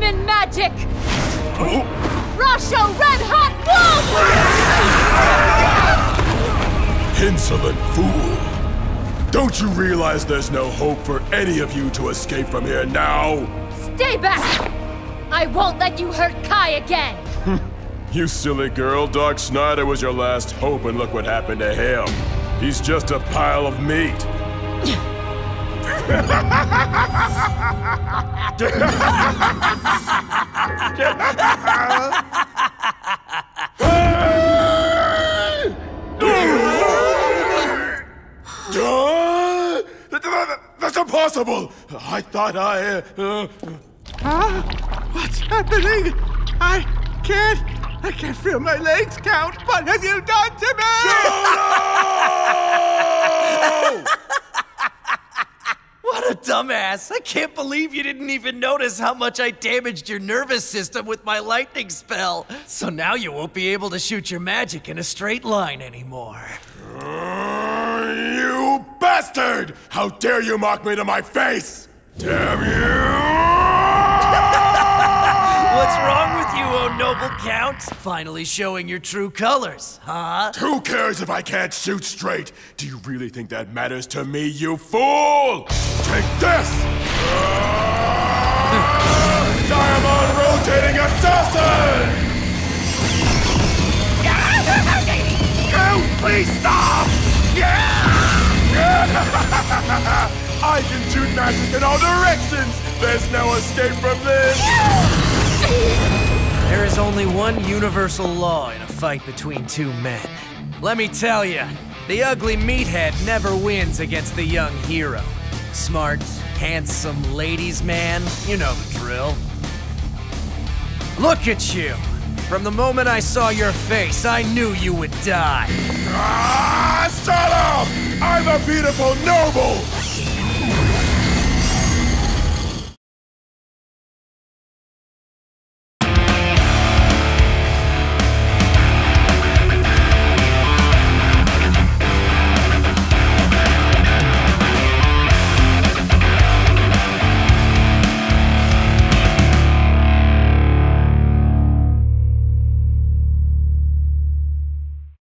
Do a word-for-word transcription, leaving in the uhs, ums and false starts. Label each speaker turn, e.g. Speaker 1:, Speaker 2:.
Speaker 1: demon magic!
Speaker 2: Oh.
Speaker 1: Rasho Red Hot Boom!
Speaker 2: Insolent fool! Don't you realize there's no hope for any of you to escape from here now?
Speaker 1: Stay back! I won't let you hurt Kai again!
Speaker 2: You silly girl, Dark Snyder was your last hope, and look what happened to him. He's just a pile of meat. That's impossible! I thought I... Uh...
Speaker 3: Huh? What's happening? I can't... I can't feel my legs count. What have you done to me?
Speaker 4: What a dumbass! I can't believe you didn't even notice how much I damaged your nervous system with my lightning spell. So now you won't be able to shoot your magic in a straight line anymore.
Speaker 2: Uh, you bastard! How dare you mock me to my face! Damn you!
Speaker 4: What's wrong with you, oh noble count? Finally showing your true colors, huh?
Speaker 2: Who cares if I can't shoot straight? Do you really think that matters to me, you fool? Take this! Di-amon rotating assassin! No, please stop! I can shoot magic in all directions! There's no escape from this!
Speaker 4: There is only one universal law in a fight between two men. Let me tell you, the ugly meathead never wins against the young hero. Smart, handsome ladies man, you know the drill. Look at you. From the moment I saw your face, I knew you would die.
Speaker 2: Ah, shut up! I'm a beautiful noble!